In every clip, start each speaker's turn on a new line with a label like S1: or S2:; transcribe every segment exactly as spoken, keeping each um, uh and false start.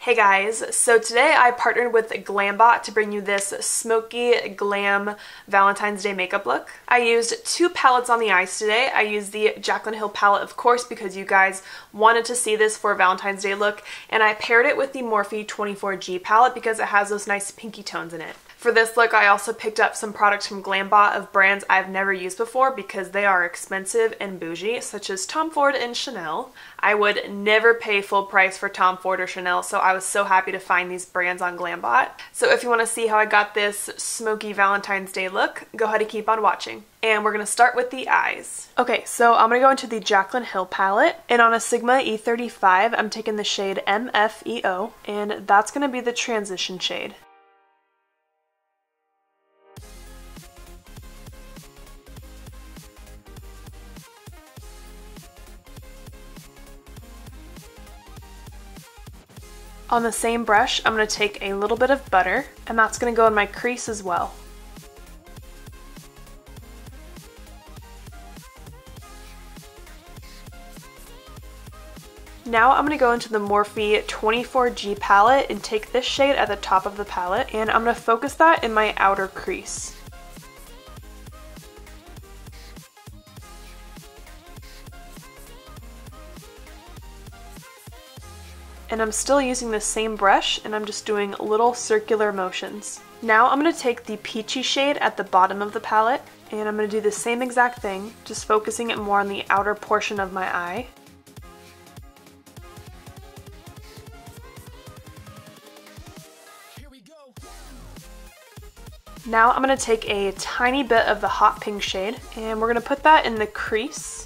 S1: Hey guys, so today I partnered with Glambot to bring you this smoky glam Valentine's Day makeup look. I used two palettes on the eyes today. I used the Jaclyn Hill palette, of course, because you guys wanted to see this for a Valentine's Day look, and I paired it with the Morphe twenty-four G palette because it has those nice pinky tones in it. For this look, I also picked up some products from Glambot of brands I've never used before because they are expensive and bougie, such as Tom Ford and Chanel. I would never pay full price for Tom Ford or Chanel, so I was so happy to find these brands on Glambot. So if you want to see how I got this smoky Valentine's Day look, go ahead and keep on watching. And we're going to start with the eyes. Okay, so I'm going to go into the Jaclyn Hill palette, and on a Sigma E thirty-five, I'm taking the shade M F E O, and that's going to be the transition shade. On the same brush, I'm going to take a little bit of butter, and that's going to go in my crease as well. Now I'm going to go into the Morphe twenty-four G palette and take this shade at the top of the palette, and I'm going to focus that in my outer crease. And I'm still using the same brush, and I'm just doing little circular motions. Now I'm going to take the peachy shade at the bottom of the palette, and I'm going to do the same exact thing, just focusing it more on the outer portion of my eye. Here we go. Now I'm going to take a tiny bit of the hot pink shade, and we're going to put that in the crease.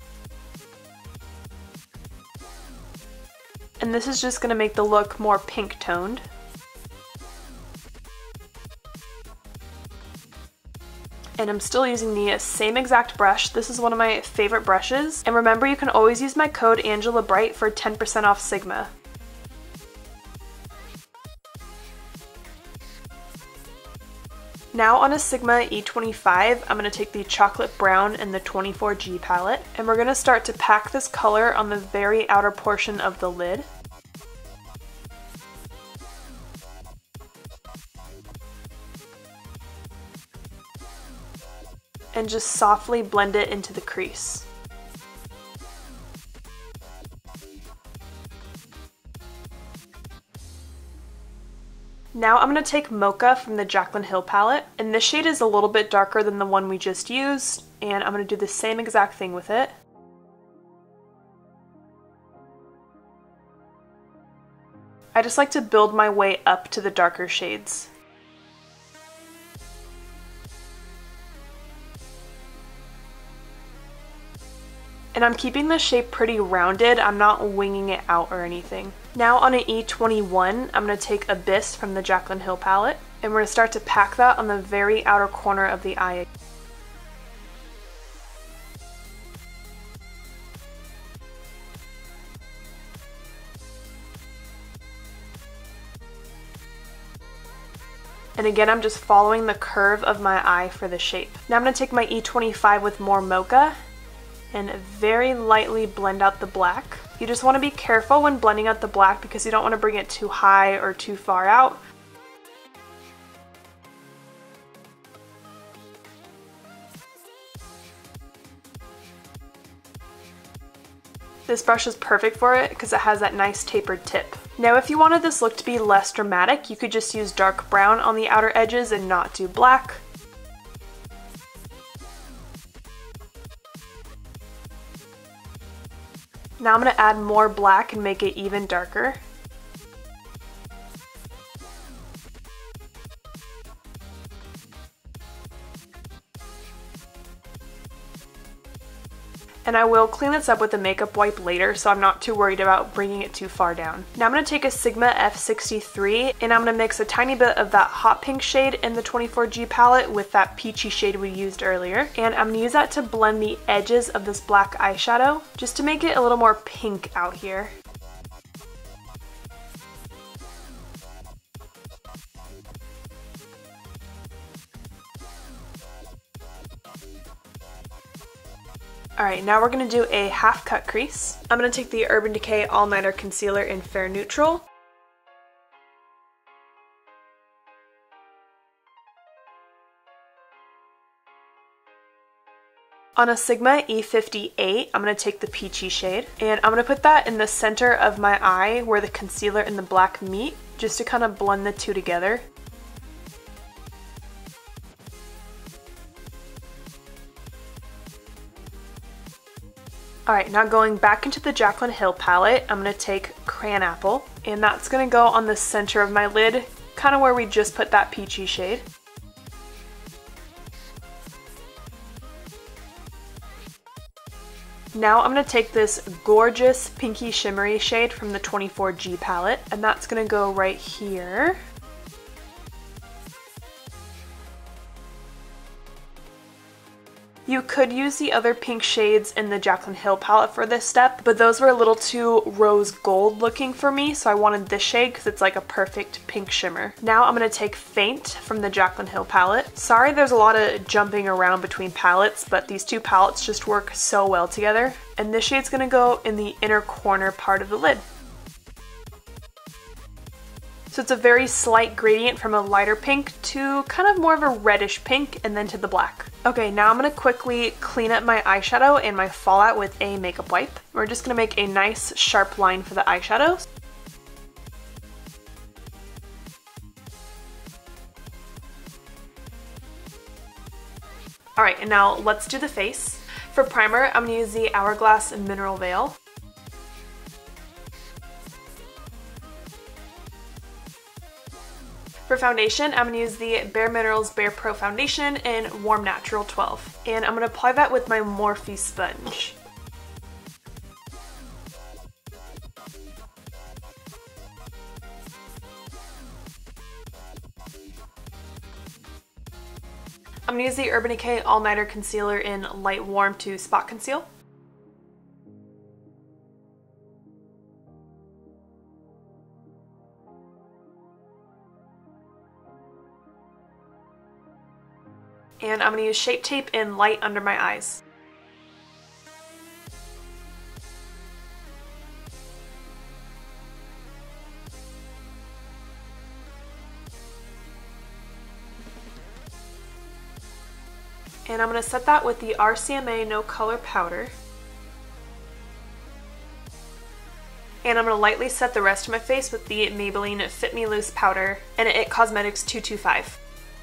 S1: And this is just going to make the look more pink toned. And I'm still using the same exact brush. This is one of my favorite brushes. And remember, you can always use my code Angela Bright for ten percent off Sigma. Now on a Sigma E twenty-five, I'm going to take the chocolate brown and the twenty-four G palette, and we're going to start to pack this color on the very outer portion of the lid. And just softly blend it into the crease. Now I'm going to take Mocha from the Jaclyn Hill palette, and this shade is a little bit darker than the one we just used, and I'm going to do the same exact thing with it. I just like to build my way up to the darker shades. And I'm keeping the shape pretty rounded, I'm not winging it out or anything. Now on an E twenty-one, I'm going to take Abyss from the Jaclyn Hill palette, and we're going to start to pack that on the very outer corner of the eye. And again, I'm just following the curve of my eye for the shape. Now I'm going to take my E twenty-five with more Mocha, and very lightly blend out the black. You just want to be careful when blending out the black because you don't want to bring it too high or too far out. This brush is perfect for it because it has that nice tapered tip. Now if you wanted this look to be less dramatic, you could just use dark brown on the outer edges and not do black. Now I'm going to add more black and make it even darker. And I will clean this up with a makeup wipe later, so I'm not too worried about bringing it too far down. Now I'm going to take a Sigma F sixty-three, and I'm going to mix a tiny bit of that hot pink shade in the twenty-four G palette with that peachy shade we used earlier. And I'm going to use that to blend the edges of this black eyeshadow, just to make it a little more pink out here. Alright, now we're going to do a half cut crease. I'm going to take the Urban Decay All Nighter Concealer in Fair Neutral. On a Sigma E fifty-eight, I'm going to take the peachy shade, and I'm going to put that in the center of my eye where the concealer and the black meet, just to kind of blend the two together. Alright, now going back into the Jaclyn Hill palette, I'm going to take Crayon Apple, and that's going to go on the center of my lid, kind of where we just put that peachy shade. Now I'm going to take this gorgeous pinky shimmery shade from the twenty-four G palette, and that's going to go right here. You could use the other pink shades in the Jaclyn Hill palette for this step, but those were a little too rose gold looking for me, so I wanted this shade because it's like a perfect pink shimmer. Now I'm going to take Faint from the Jaclyn Hill palette. Sorry there's a lot of jumping around between palettes, but these two palettes just work so well together. And this shade's going to go in the inner corner part of the lid. So it's a very slight gradient from a lighter pink to kind of more of a reddish pink and then to the black. Okay, now I'm going to quickly clean up my eyeshadow and my fallout with a makeup wipe. We're just going to make a nice sharp line for the eyeshadow. Alright, and now let's do the face. For primer, I'm going to use the Hourglass Mineral Veil. For foundation, I'm going to use the Bare Minerals Bare Pro Foundation in Warm Natural twelve. And I'm going to apply that with my Morphe sponge. I'm going to use the Urban Decay All Nighter Concealer in Light Warm to Spot Conceal. And I'm going to use Shape Tape in Light under my eyes. And I'm going to set that with the R C M A No Color Powder. And I'm going to lightly set the rest of my face with the Maybelline Fit Me Loose Powder and It Cosmetics two two five.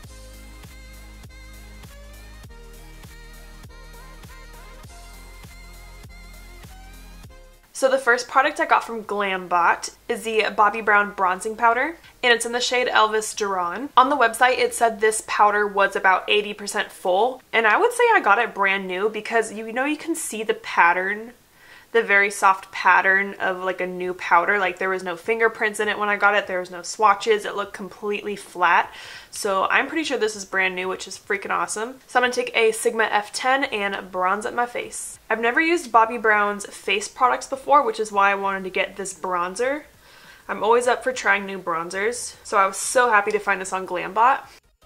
S1: So the first product I got from Glambot is the Bobbi Brown Bronzing Powder, and it's in the shade Elvis Duran. On the website it said this powder was about eighty percent full, and I would say I got it brand new because you know you can see the pattern, the very soft pattern of like a new powder. Like there was no fingerprints in it when I got it, there was no swatches, it looked completely flat. So I'm pretty sure this is brand new, which is freaking awesome. So I'm going to take a Sigma F ten and bronze up my face. I've never used Bobbi Brown's face products before, which is why I wanted to get this bronzer. I'm always up for trying new bronzers, so I was so happy to find this on Glambot.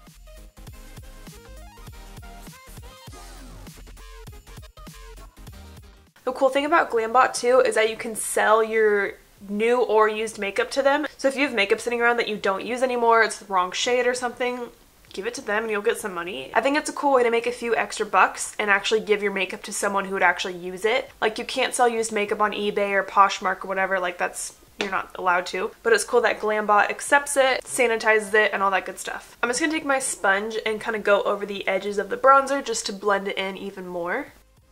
S1: The cool thing about Glambot too is that you can sell your new or used makeup to them. So if you have makeup sitting around that you don't use anymore, it's the wrong shade or something, give it to them and you'll get some money. I think it's a cool way to make a few extra bucks and actually give your makeup to someone who would actually use it. Like you can't sell used makeup on eBay or Poshmark or whatever, like that's, you're not allowed to. But it's cool that Glambot accepts it, sanitizes it, and all that good stuff. I'm just gonna take my sponge and kind of go over the edges of the bronzer just to blend it in even more.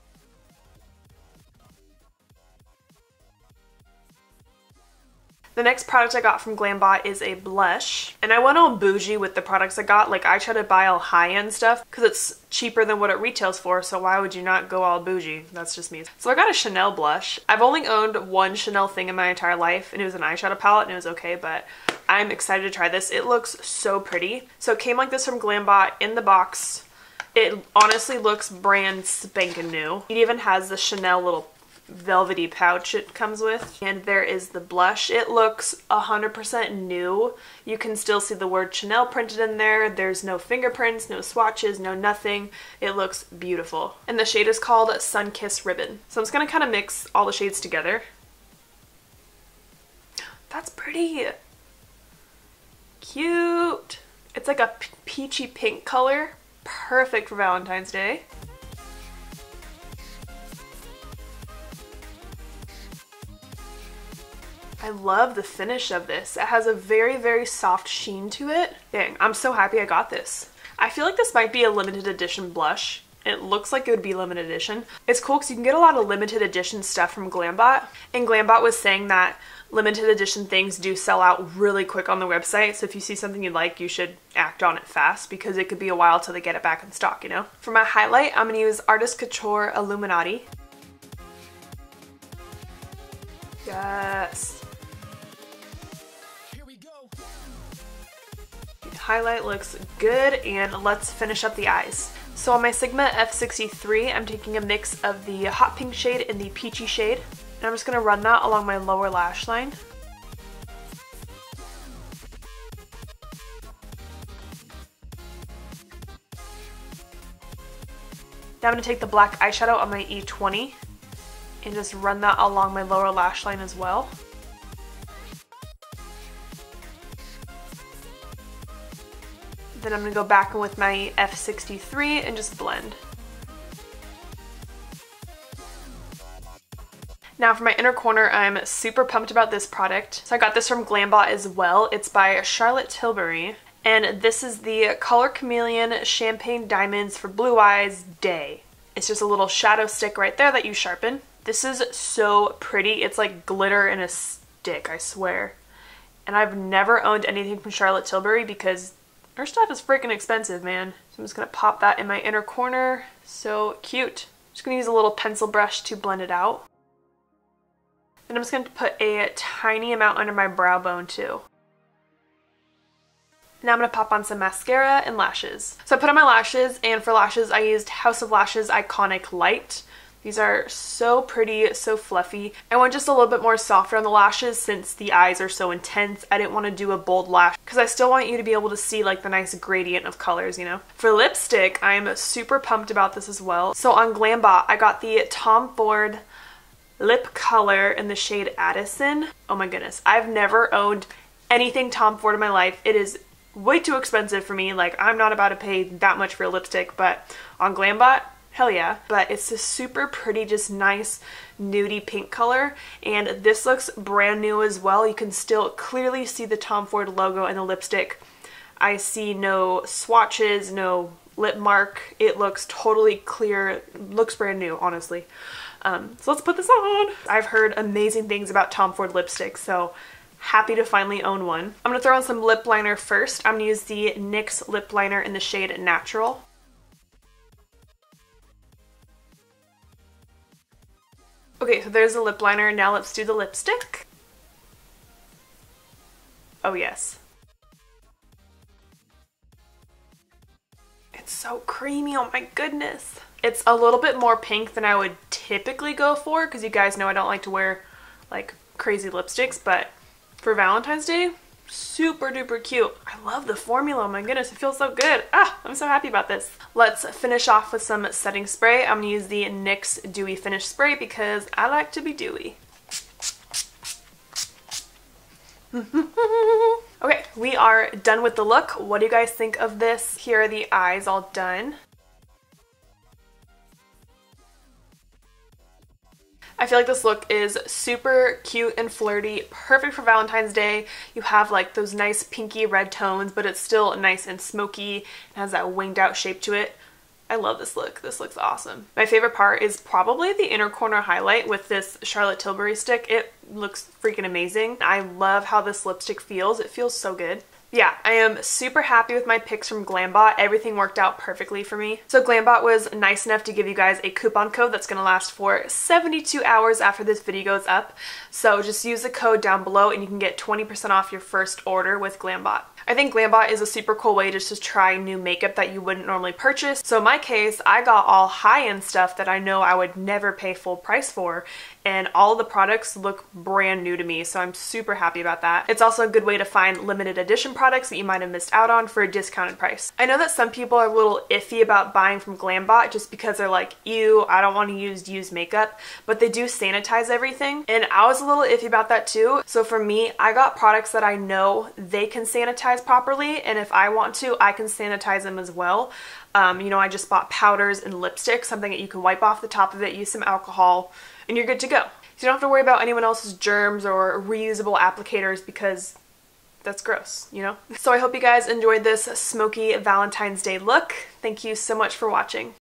S1: The next product I got from Glambot is a blush, and I went all bougie with the products I got. Like I try to buy all high-end stuff because it's cheaper than what it retails for, so why would you not go all bougie? That's just me. So I got a Chanel blush. I've only owned one Chanel thing in my entire life, and it was an eyeshadow palette and it was okay, but I'm excited to try this. It looks so pretty. So it came like this from Glambot in the box. It honestly looks brand spanking new. It even has the Chanel little velvety pouch it comes with, and there is the blush. It looks one hundred percent new. You can still see the word Chanel printed in there. There's no fingerprints, no swatches, no nothing. It looks beautiful. And the shade is called Sunkissed Ribbon. So I'm just gonna kind of mix all the shades together. That's pretty cute. It's like a peachy pink color, perfect for Valentine's Day. I love the finish of this. It has a very, very soft sheen to it. Dang, I'm so happy I got this. I feel like this might be a limited edition blush. It looks like it would be limited edition. It's cool because you can get a lot of limited edition stuff from Glambot. And Glambot was saying that limited edition things do sell out really quick on the website. So if you see something you like, you should act on it fast because it could be a while till they get it back in stock, you know? For my highlight, I'm gonna use Artist Couture Illuminati. Yes. The highlight looks good, and let's finish up the eyes. So on my Sigma F sixty-three, I'm taking a mix of the hot pink shade and the peachy shade, and I'm just going to run that along my lower lash line. Now I'm going to take the black eyeshadow on my E twenty and just run that along my lower lash line as well. Then I'm going to go back in with my F sixty-three and just blend. Now for my inner corner, I'm super pumped about this product. So I got this from Glambot as well. It's by Charlotte Tilbury. And this is the Color Chameleon Champagne Diamonds for Blue Eyes Day. It's just a little shadow stick right there that you sharpen. This is so pretty. It's like glitter in a stick, I swear. And I've never owned anything from Charlotte Tilbury because her stuff is freaking expensive, man. So I'm just gonna pop that in my inner corner. So cute. Just gonna use a little pencil brush to blend it out. Then I'm just gonna put a tiny amount under my brow bone too. Now I'm gonna pop on some mascara and lashes. So I put on my lashes, and for lashes I used House of Lashes Iconic Light. These are so pretty, so fluffy. I went just a little bit more softer on the lashes since the eyes are so intense. I didn't want to do a bold lash because I still want you to be able to see like the nice gradient of colors, you know? For lipstick, I'm super pumped about this as well. So on Glambot, I got the Tom Ford Lip Color in the shade Addison. Oh my goodness, I've never owned anything Tom Ford in my life. It is way too expensive for me. Like, I'm not about to pay that much for a lipstick, but on Glambot, hell yeah. But it's this super pretty, just nice nudie pink color, and this looks brand new as well. You can still clearly see the Tom Ford logo in the lipstick. I see no swatches, no lip mark. It looks totally clear, looks brand new, honestly. Um, so let's put this on. I've heard amazing things about Tom Ford lipstick, so happy to finally own one. I'm gonna throw on some lip liner first. I'm gonna use the N Y X lip liner in the shade Natural. Okay, so there's the lip liner. Now let's do the lipstick. Oh yes. It's so creamy, oh my goodness. It's a little bit more pink than I would typically go for because you guys know I don't like to wear like crazy lipsticks, but for Valentine's Day, super duper cute. I love the formula, oh my goodness, it feels so good. Ah, I'm so happy about this. Let's finish off with some setting spray. I'm gonna use the N Y X Dewy Finish Spray because I like to be dewy. Okay, we are done with the look. What do you guys think of this? Here are the eyes all done. I feel like this look is super cute and flirty, perfect for Valentine's Day. You have like those nice pinky red tones, but it's still nice and smoky. It has that winged out shape to it. I love this look. This looks awesome. My favorite part is probably the inner corner highlight with this Charlotte Tilbury stick. It looks freaking amazing. I love how this lipstick feels. It feels so good. Yeah, I am super happy with my picks from Glambot. Everything worked out perfectly for me. So Glambot was nice enough to give you guys a coupon code that's going to last for seventy-two hours after this video goes up. So just use the code down below and you can get twenty percent off your first order with Glambot. I think Glambot is a super cool way just to try new makeup that you wouldn't normally purchase. So in my case, I got all high-end stuff that I know I would never pay full price for, and all the products look brand new to me, so I'm super happy about that. It's also a good way to find limited edition products products that you might have missed out on for a discounted price. I know that some people are a little iffy about buying from Glambot just because they're like, ew, I don't want to use used makeup, but they do sanitize everything. And I was a little iffy about that too. So for me, I got products that I know they can sanitize properly, and if I want to, I can sanitize them as well. Um, you know, I just bought powders and lipstick, something that you can wipe off the top of it, use some alcohol, and you're good to go. So you don't have to worry about anyone else's germs or reusable applicators because that's gross, you know? So I hope you guys enjoyed this smoky Valentine's Day look. Thank you so much for watching.